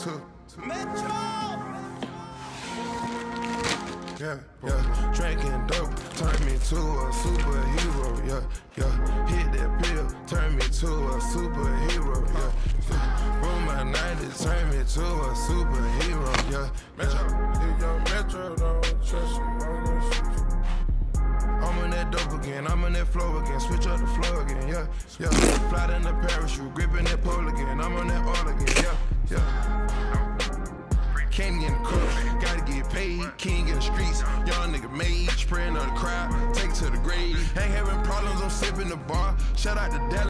too. Metro! Yeah, yeah, drinking dope, turn me to a superhero, yeah, hit that pill, turn me to a superhero, yeah, roll my 90, turn me to a superhero, yeah, Metro, if your Metro don't trust you, I'm gonna shoot you. I'm on that dope again, I'm on that flow again, switch up the flow again, yeah, fly in the parachute, gripping that pole again, I'm on that all again, yeah. Candy in the cup, gotta get paid, king in the streets, young nigga made, spraying on the crowd, take it to the grave. Ain't having problems, I'm sipping the bar, shout out to Dallas.